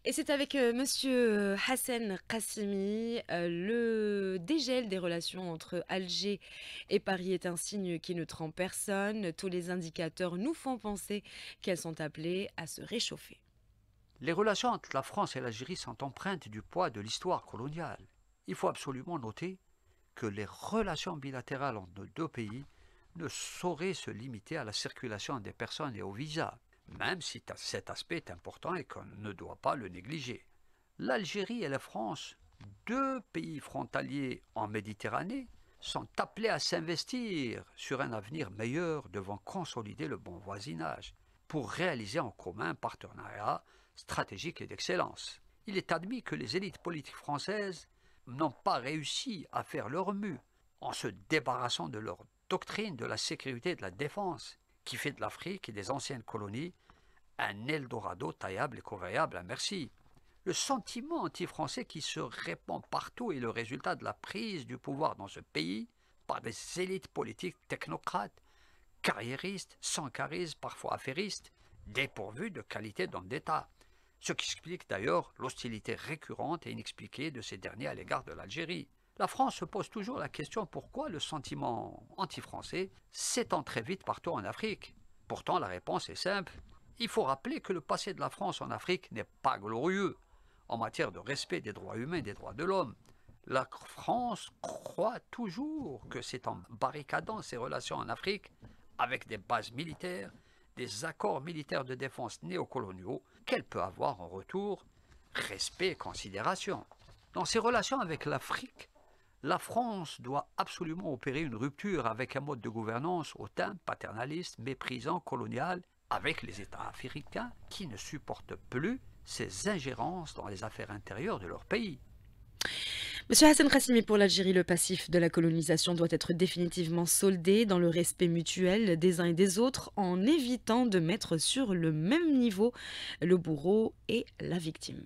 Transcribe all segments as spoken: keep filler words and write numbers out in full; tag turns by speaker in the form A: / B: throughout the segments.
A: Et c'est avec, heu, monsieur, Hassan Qassemi, heu, le dégel des relations entre Alger et Paris est un signe qui ne trompe personne. Tous les indicateurs nous font penser qu'elles sont appelées à se réchauffer.
B: Les relations entre la France et l'Algérie sont empreintes du poids de l'histoire coloniale. Il faut absolument noter que les relations bilatérales entre nos deux pays ne sauraient se limiter à la circulation des personnes et aux visas, même si cet aspect est important et qu'on ne doit pas le négliger. L'Algérie et la France, deux pays frontaliers en Méditerranée, sont appelés à s'investir sur un avenir meilleur devant consolider le bon voisinage pour réaliser en commun un partenariat stratégique et d'excellence. Il est admis que les élites politiques françaises n'ont pas réussi à faire leur mue en se débarrassant de leur doctrine de la sécurité et de la défense, qui fait de l'Afrique et des anciennes colonies un Eldorado taillable et convoyable à merci. Le sentiment anti-français qui se répand partout est le résultat de la prise du pouvoir dans ce pays par des élites politiques technocrates, carriéristes, sans charisme, parfois affairistes, dépourvus de qualité d'homme d'État. Ce qui explique d'ailleurs l'hostilité récurrente et inexpliquée de ces derniers à l'égard de l'Algérie. La France se pose toujours la question pourquoi le sentiment anti-français s'étend très vite partout en Afrique. Pourtant, la réponse est simple. Il faut rappeler que le passé de la France en Afrique n'est pas glorieux en matière de respect des droits humains et des droits de l'homme. La France croit toujours que c'est en barricadant ses relations en Afrique avec des bases militaires, des accords militaires de défense néocoloniaux, qu'elle peut avoir en retour respect et considération. Dans ses relations avec l'Afrique, la France doit absolument opérer une rupture avec un mode de gouvernance hautain, paternaliste, méprisant, colonial, avec les États africains qui ne supportent plus ces ingérences dans les affaires intérieures de leur pays.
A: Monsieur Hassan Qassemi, pour l'Algérie, le passif de la colonisation doit être définitivement soldé dans le respect mutuel des uns et des autres, en évitant de mettre sur le même niveau le bourreau et la victime.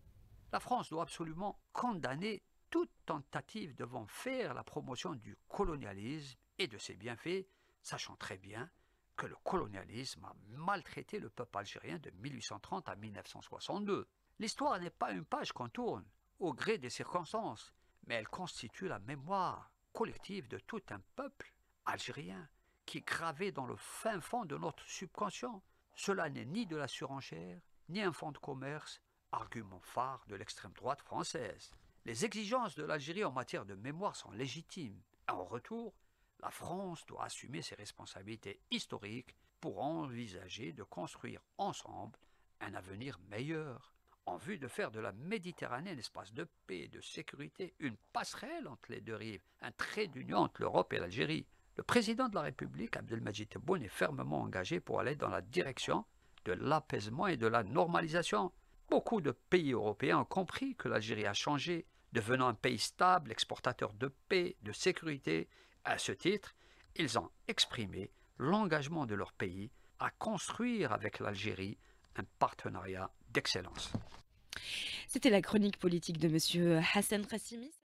B: La France doit absolument condamner toute tentative de faire la promotion du colonialisme et de ses bienfaits, sachant très bien que le colonialisme a maltraité le peuple algérien de mille huit cent trente à mille neuf cent soixante-deux. L'histoire n'est pas une page qu'on tourne au gré des circonstances, mais elle constitue la mémoire collective de tout un peuple algérien qui est gravé dans le fin fond de notre subconscient. Cela n'est ni de la surenchère, ni un fonds de commerce, argument phare de l'extrême droite française. Les exigences de l'Algérie en matière de mémoire sont légitimes. En retour, la France doit assumer ses responsabilités historiques pour envisager de construire ensemble un avenir meilleur, en vue de faire de la Méditerranée un espace de paix et de sécurité, une passerelle entre les deux rives, un trait d'union entre l'Europe et l'Algérie. Le président de la République, Abdelmadjid Tebboune, est fermement engagé pour aller dans la direction de l'apaisement et de la normalisation. Beaucoup de pays européens ont compris que l'Algérie a changé, devenant un pays stable, exportateur de paix, de sécurité. À ce titre, ils ont exprimé l'engagement de leur pays à construire avec l'Algérie un partenariat d'excellence.
A: C'était la chronique politique de monsieur Hassan Qassemi.